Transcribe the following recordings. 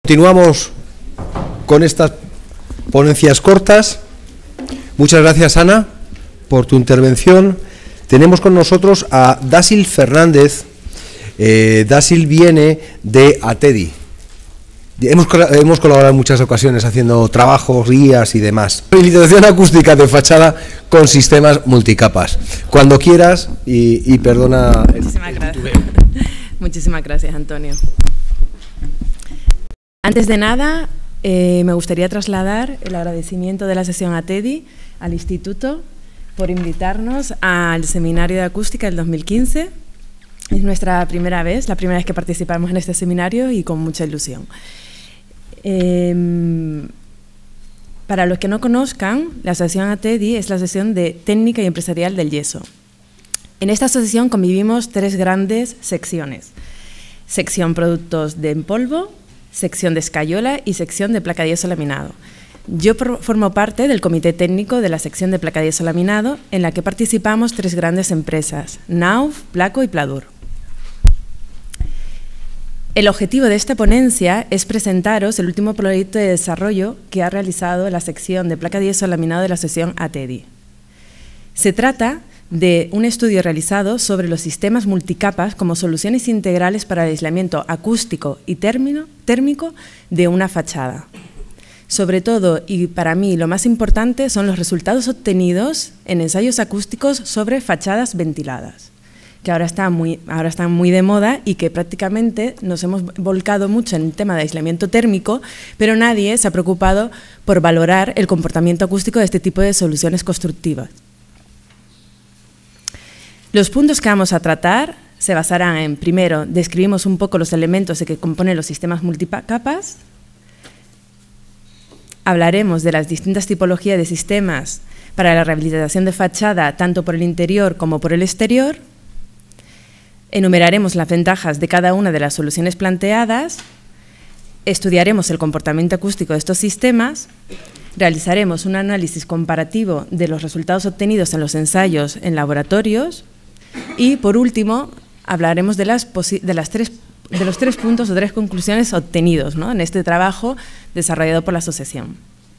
Continuamos con estas ponencias cortas. Muchas gracias, Ana, por tu intervención. Tenemos con nosotros a Dásil Fernández. Dásil viene de ATEDI. Hemos colaborado en muchas ocasiones haciendo trabajos, guías y demás. Rehabilitación acústica de fachada con sistemas multicapas. Cuando quieras y perdona. Muchísimas gracias. Muchísimas gracias, Antonio. Antes de nada, me gustaría trasladar el agradecimiento de la sesión ATEDI al Instituto por invitarnos al seminario de acústica del 2015. Es nuestra primera vez, la primera vez que participamos en este seminario y con mucha ilusión. Para los que no conozcan, la sesión ATEDI es la sesión de técnica y empresarial del yeso. En esta sesión convivimos tres grandes secciones: sección productos de en polvo, sección de escayola y sección de placa de yeso laminado. Yo formo parte del comité técnico de la sección de placa de yeso laminado, en la que participamos tres grandes empresas: Knauf, Placo y Pladur. El objetivo de esta ponencia es presentaros el último proyecto de desarrollo que ha realizado la sección de placa de yeso laminado de la sesión ATEDI. Se trata de un estudio realizado sobre los sistemas multicapas como soluciones integrales para el aislamiento acústico y térmico de una fachada. Sobre todo, y para mí lo más importante, son los resultados obtenidos en ensayos acústicos sobre fachadas ventiladas, que ahora están muy de moda y que prácticamente nos hemos volcado mucho en el tema de aislamiento térmico, pero nadie se ha preocupado por valorar el comportamiento acústico de este tipo de soluciones constructivas. Los puntos que vamos a tratar se basarán en, primero, describimos un poco los elementos que componen los sistemas multicapas. Hablaremos de las distintas tipologías de sistemas para la rehabilitación de fachada, tanto por el interior como por el exterior. Enumeraremos las ventajas de cada una de las soluciones planteadas. Estudiaremos el comportamiento acústico de estos sistemas. Realizaremos un análisis comparativo de los resultados obtenidos en los ensayos en laboratorios. Y, por último, hablaremos de los tres puntos o tres conclusiones obtenidos, ¿no?, en este trabajo desarrollado por la asociación.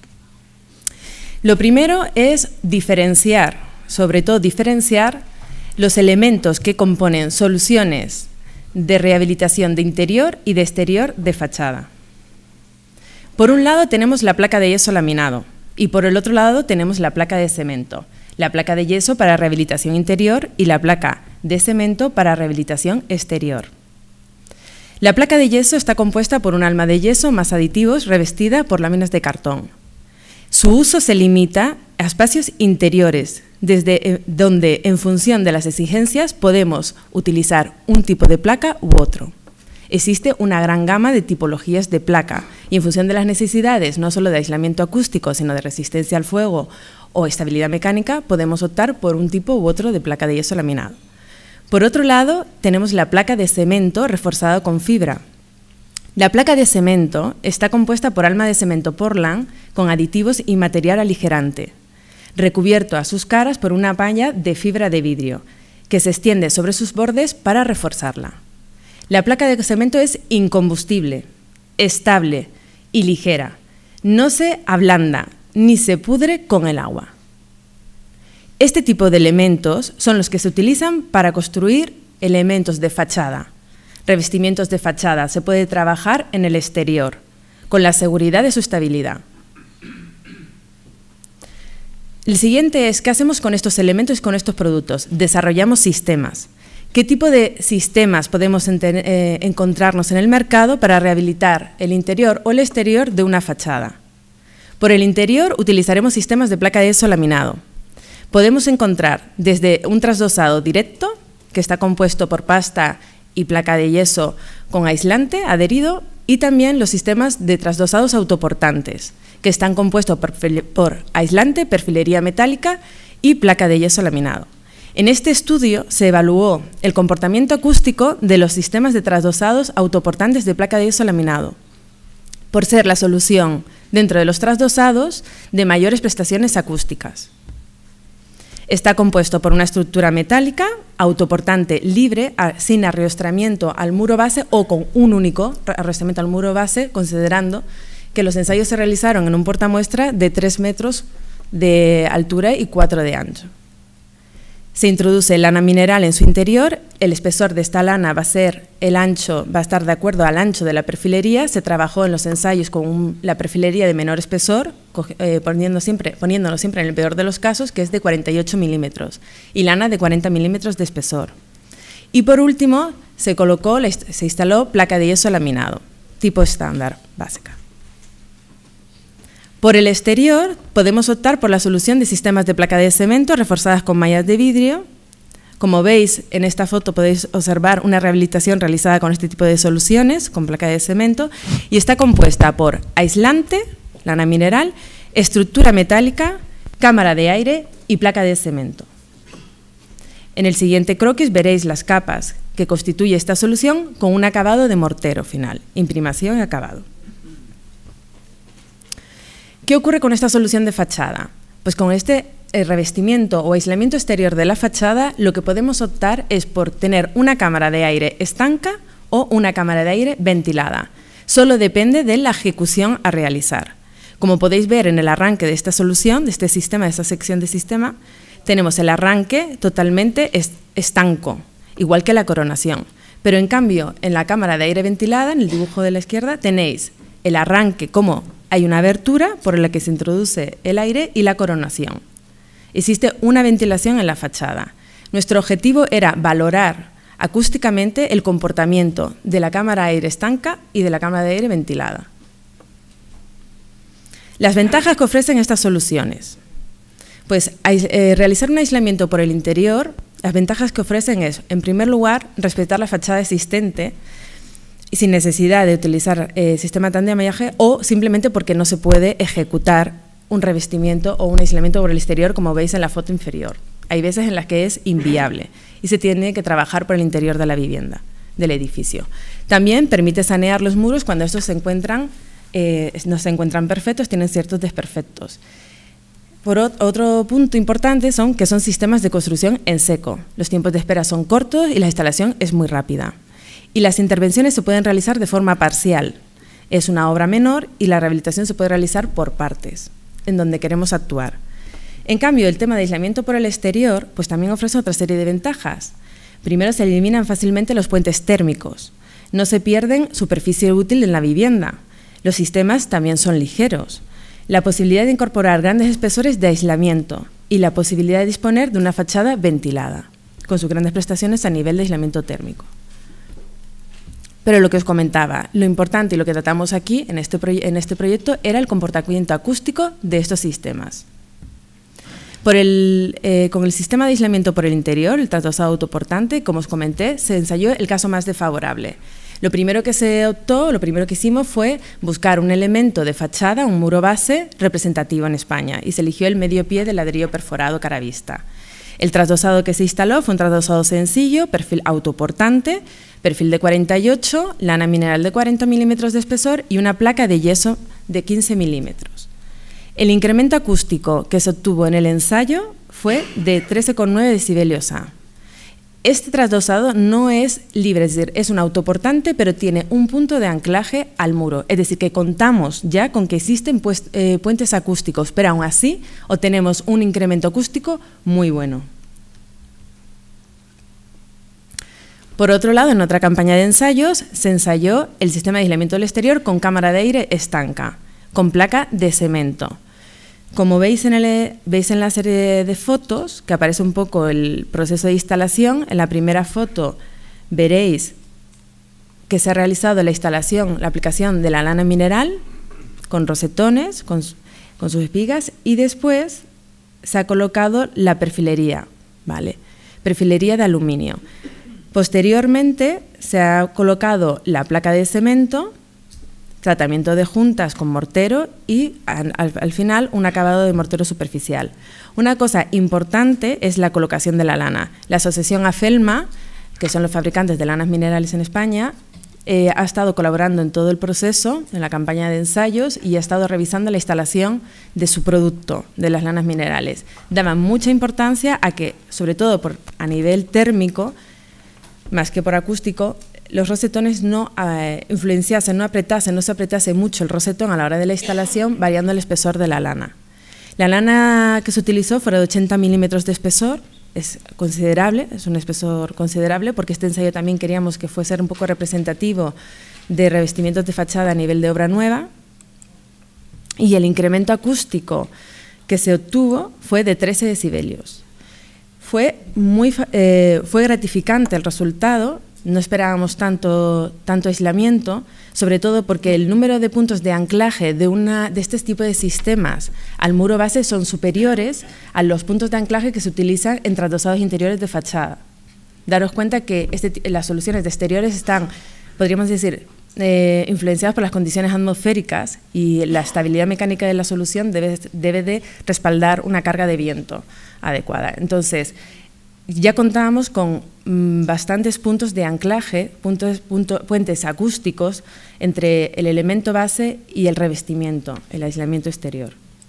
Lo primero es diferenciar, sobre todo diferenciar los elementos que componen soluciones de rehabilitación de interior y de exterior de fachada. Por un lado tenemos la placa de yeso laminado y por el otro lado tenemos la placa de cemento. La placa de yeso para rehabilitación interior y la placa de cemento para rehabilitación exterior. La placa de yeso está compuesta por un alma de yeso más aditivos revestida por láminas de cartón. Su uso se limita a espacios interiores, desde donde, en función de las exigencias, podemos utilizar un tipo de placa u otro. Existe una gran gama de tipologías de placa y en función de las necesidades, no solo de aislamiento acústico, sino de resistencia al fuego o estabilidad mecánica, podemos optar por un tipo u otro de placa de yeso laminado. Por otro lado, tenemos la placa de cemento reforzado con fibra. La placa de cemento está compuesta por alma de cemento Portland con aditivos y material aligerante, recubierto a sus caras por una malla de fibra de vidrio, que se extiende sobre sus bordes para reforzarla. La placa de cemento es incombustible, estable y ligera. No se ablanda ni se pudre con el agua. Este tipo de elementos son los que se utilizan para construir elementos de fachada, revestimientos de fachada. Se puede trabajar en el exterior, con la seguridad de su estabilidad. El siguiente es, ¿qué hacemos con estos elementos y con estos productos? Desarrollamos sistemas. ¿Qué tipo de sistemas podemos encontrarnos en el mercado para rehabilitar el interior o el exterior de una fachada? Por el interior utilizaremos sistemas de placa de yeso laminado. Podemos encontrar desde un trasdosado directo, que está compuesto por pasta y placa de yeso con aislante adherido, y también los sistemas de trasdosados autoportantes, que están compuestos por aislante, perfilería metálica y placa de yeso laminado. En este estudio se evaluó el comportamiento acústico de los sistemas de trasdosados autoportantes de placa de yeso laminado, por ser la solución dentro de los trasdosados de mayores prestaciones acústicas. Está compuesto por una estructura metálica autoportante libre, sin arrastramiento al muro base o con un único arrastramiento al muro base, considerando que los ensayos se realizaron en un portamuestra de 3 metros de altura y 4 de ancho. Se introduce lana mineral en su interior, el espesor de esta lana va a estar de acuerdo al ancho de la perfilería. Se trabajó en los ensayos con la perfilería de menor espesor, poniéndolo siempre en el peor de los casos, que es de 48 milímetros, y lana de 40 milímetros de espesor. Y por último, se instaló placa de yeso laminado, tipo estándar, básica. Por el exterior, podemos optar por la solución de sistemas de placa de cemento reforzadas con mallas de vidrio. Como veis, en esta foto podéis observar una rehabilitación realizada con este tipo de soluciones, con placa de cemento, y está compuesta por aislante, lana mineral, estructura metálica, cámara de aire y placa de cemento. En el siguiente croquis veréis las capas que constituye esta solución con un acabado de mortero final, imprimación y acabado. ¿Qué ocurre con esta solución de fachada? Pues con este revestimiento o aislamiento exterior de la fachada, lo que podemos optar es por tener una cámara de aire estanca o una cámara de aire ventilada. Solo depende de la ejecución a realizar. Como podéis ver en el arranque de esta solución, de este sistema, de esta sección de sistema, tenemos el arranque totalmente estanco, igual que la coronación. Pero en cambio, en la cámara de aire ventilada, en el dibujo de la izquierda, tenéis el arranque como hay una abertura por la que se introduce el aire y la coronación. Existe una ventilación en la fachada. Nuestro objetivo era valorar acústicamente el comportamiento de la cámara de aire estanca y de la cámara de aire ventilada. Las ventajas que ofrecen estas soluciones. Pues realizar un aislamiento por el interior, las ventajas que ofrecen es, en primer lugar, respetar la fachada existente y sin necesidad de utilizar sistema de andamiaje o simplemente porque no se puede ejecutar un revestimiento o un aislamiento por el exterior, como veis en la foto inferior. Hay veces en las que es inviable y se tiene que trabajar por el interior de la vivienda, del edificio. También permite sanear los muros cuando estos no se encuentran perfectos, tienen ciertos desperfectos. Otro punto importante que son sistemas de construcción en seco. Los tiempos de espera son cortos y la instalación es muy rápida. Y las intervenciones se pueden realizar de forma parcial. Es una obra menor y la rehabilitación se puede realizar por partes, en donde queremos actuar. En cambio, el tema de aislamiento por el exterior pues también ofrece otra serie de ventajas. Primero, se eliminan fácilmente los puentes térmicos. No se pierden superficie útil en la vivienda. Los sistemas también son ligeros. La posibilidad de incorporar grandes espesores de aislamiento y la posibilidad de disponer de una fachada ventilada, con sus grandes prestaciones a nivel de aislamiento térmico. Pero lo que os comentaba, lo importante y lo que tratamos aquí en este proyecto era el comportamiento acústico de estos sistemas. Con el sistema de aislamiento por el interior, el trasdosado autoportante, como os comenté, se ensayó el caso más desfavorable. Lo primero que hicimos fue buscar un elemento de fachada, un muro base representativo en España, y se eligió el medio pie de ladrillo perforado cara vista. El trasdosado que se instaló fue un trasdosado sencillo, perfil autoportante, perfil de 48, lana mineral de 40 milímetros de espesor y una placa de yeso de 15 milímetros. El incremento acústico que se obtuvo en el ensayo fue de 13,9 decibelios A. Este trasdosado no es libre, es decir, es un autoportante, pero tiene un punto de anclaje al muro. Es decir, que contamos ya con que existen puentes acústicos, pero aún así obtenemos un incremento acústico muy bueno. Por otro lado, en otra campaña de ensayos, se ensayó el sistema de aislamiento del exterior con cámara de aire estanca, con placa de cemento. Como veis en la serie de fotos, que aparece un poco el proceso de instalación, en la primera foto veréis que se ha realizado la instalación, la aplicación de la lana mineral con rosetones, con sus espigas, y después se ha colocado la perfilería, ¿vale? Perfilería de aluminio. Posteriormente se ha colocado la placa de cemento, tratamiento de juntas con mortero y al final un acabado de mortero superficial. Una cosa importante es la colocación de la lana. La asociación AFELMA, que son los fabricantes de lanas minerales en España, ha estado colaborando en todo el proceso, en la campaña de ensayos, y ha estado revisando la instalación de su producto, de las lanas minerales. Daba mucha importancia a que, sobre todo a nivel térmico, más que por acústico, los rosetones no influenciasen, no se apretase mucho el rosetón a la hora de la instalación, variando el espesor de la lana. La lana que se utilizó fue de 80 milímetros de espesor. Es considerable, es un espesor considerable, porque este ensayo también queríamos que fuese un poco representativo de revestimientos de fachada a nivel de obra nueva, y el incremento acústico que se obtuvo fue de 13 decibelios. Fue gratificante el resultado, no esperábamos tanto aislamiento, sobre todo porque el número de puntos de anclaje de este tipo de sistemas al muro base son superiores a los puntos de anclaje que se utilizan en trasdosados interiores de fachada. Daros cuenta que las soluciones de exteriores están, podríamos decir, influenciadas por las condiciones atmosféricas, y la estabilidad mecánica de la solución debe de respaldar una carga de viento adecuada. Entonces, ya contábamos con bastantes puntos de anclaje, puentes acústicos entre el elemento base y el revestimiento, el aislamiento exterior.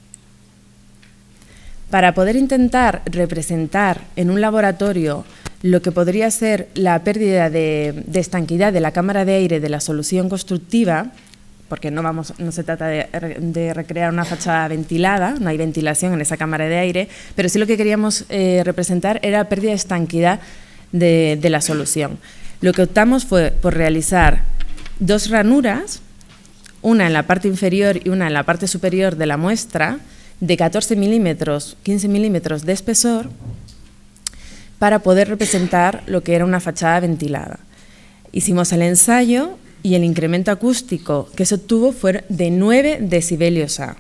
Para poder intentar representar en un laboratorio lo que podría ser la pérdida de estanquidad de la cámara de aire de la solución constructiva, porque no se trata de recrear una fachada ventilada, no hay ventilación en esa cámara de aire, pero sí lo que queríamos representar era pérdida de estanquidad de la solución. Lo que optamos fue por realizar dos ranuras, una en la parte inferior y una en la parte superior de la muestra, de 14 milímetros, 15 milímetros de espesor, para poder representar lo que era una fachada ventilada. Hicimos el ensayo y el incremento acústico que se obtuvo fue de 9 decibelios A.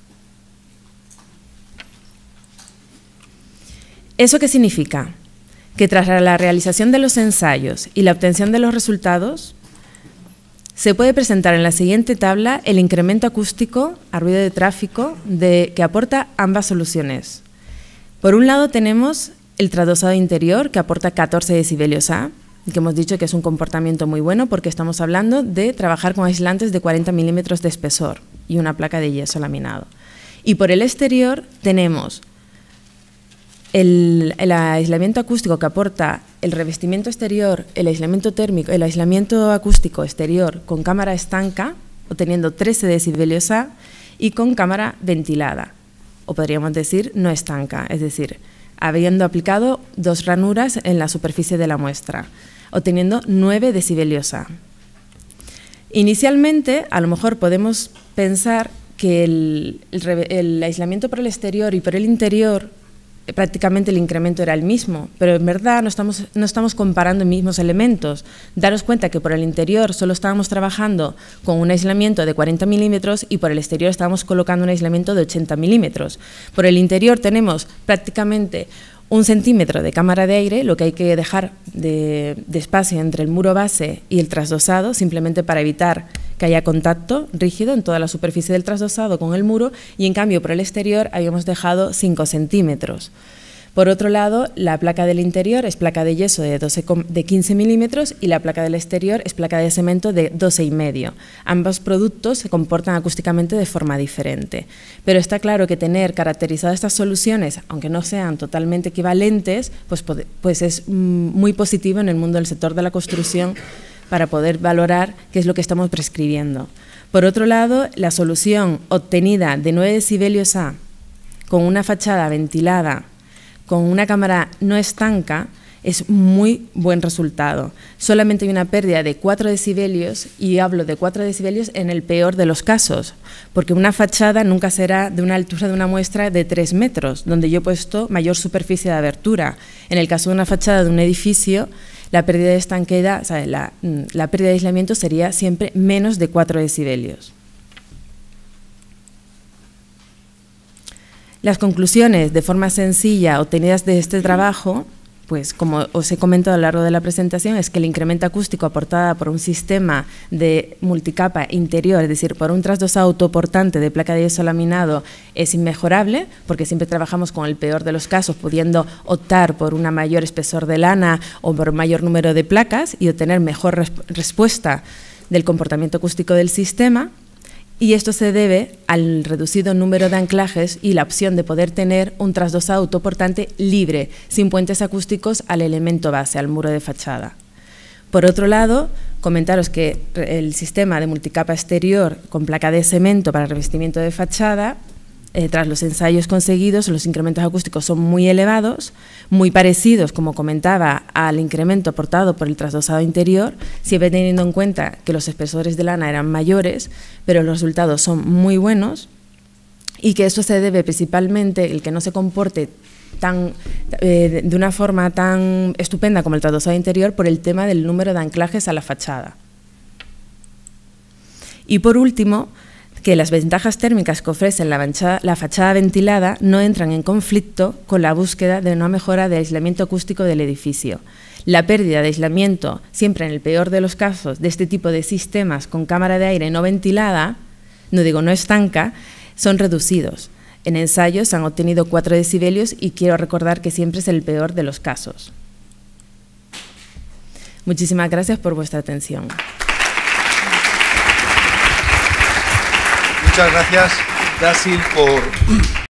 ¿Eso qué significa? Que tras la realización de los ensayos y la obtención de los resultados, se puede presentar en la siguiente tabla el incremento acústico a ruido de tráfico que aporta ambas soluciones. Por un lado tenemos el trasdosado interior, que aporta 14 decibelios A, que hemos dicho que es un comportamiento muy bueno porque estamos hablando de trabajar con aislantes de 40 milímetros de espesor y una placa de yeso laminado. Y por el exterior tenemos el aislamiento acústico que aporta el revestimiento exterior, el aislamiento térmico, el aislamiento acústico exterior con cámara estanca, obteniendo 13 decibelios A, y con cámara ventilada, o podríamos decir no estanca, es decir, habiendo aplicado dos ranuras en la superficie de la muestra, obteniendo 9 decibelios A. Inicialmente, a lo mejor podemos pensar que el aislamiento por el exterior y por el interior, prácticamente el incremento era el mismo, pero en verdad no estamos comparando mismos elementos. Daros cuenta que por el interior solo estábamos trabajando con un aislamiento de 40 milímetros y por el exterior estábamos colocando un aislamiento de 80 milímetros. Por el interior tenemos prácticamente 1 centímetro de cámara de aire, lo que hay que dejar de espacio entre el muro base y el trasdosado, simplemente para evitar que haya contacto rígido en toda la superficie del trasdosado con el muro, y en cambio por el exterior habíamos dejado 5 centímetros. Por otro lado, la placa del interior es placa de yeso de 15 milímetros y la placa del exterior es placa de cemento de 12,5. Ambos productos se comportan acústicamente de forma diferente. Pero está claro que tener caracterizadas estas soluciones, aunque no sean totalmente equivalentes, pues es muy positivo en el mundo del sector de la construcción para poder valorar qué es lo que estamos prescribiendo. Por otro lado, la solución obtenida de 9 decibelios A con una fachada ventilada, con una cámara no estanca, es muy buen resultado. Solamente hay una pérdida de 4 decibelios, y hablo de 4 decibelios en el peor de los casos, porque una fachada nunca será de una altura de una muestra de 3 metros, donde yo he puesto mayor superficie de abertura. En el caso de una fachada de un edificio, la pérdida de estanqueidad, o sea, la pérdida de aislamiento sería siempre menos de 4 decibelios. Las conclusiones de forma sencilla obtenidas de este trabajo pues como os he comentado a lo largo de la presentación, es que el incremento acústico aportado por un sistema de multicapa interior, es decir, por un trasdosado autoportante de placa de yeso laminado, es inmejorable, porque siempre trabajamos con el peor de los casos, pudiendo optar por una mayor espesor de lana o por mayor número de placas y obtener mejor respuesta del comportamiento acústico del sistema. Y esto se debe al reducido número de anclajes y la opción de poder tener un trasdosado autoportante libre, sin puentes acústicos al elemento base, al muro de fachada. Por otro lado, comentaros que el sistema de multicapa exterior con placa de cemento para revestimiento de fachada, tras los ensayos conseguidos, los incrementos acústicos son muy elevados, muy parecidos, como comentaba, al incremento aportado por el trasdosado interior, siempre teniendo en cuenta que los espesores de lana eran mayores, pero los resultados son muy buenos, y que eso se debe principalmente, el que no se comporte de una forma tan estupenda como el trasdosado interior, por el tema del número de anclajes a la fachada. Y por último, que las ventajas térmicas que ofrece la fachada ventilada no entran en conflicto con la búsqueda de una mejora de aislamiento acústico del edificio. La pérdida de aislamiento, siempre en el peor de los casos, de este tipo de sistemas con cámara de aire no ventilada, no estanca, son reducidos. En ensayos se han obtenido 4 decibelios y quiero recordar que siempre es el peor de los casos. Muchísimas gracias por vuestra atención. Muchas gracias, Dasil, por